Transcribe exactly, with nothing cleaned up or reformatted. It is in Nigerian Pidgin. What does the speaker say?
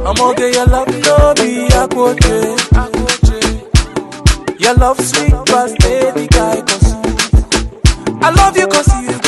I'ma get your love, no be akwoche. Your love sweet, but baby guy, cause I love you cause you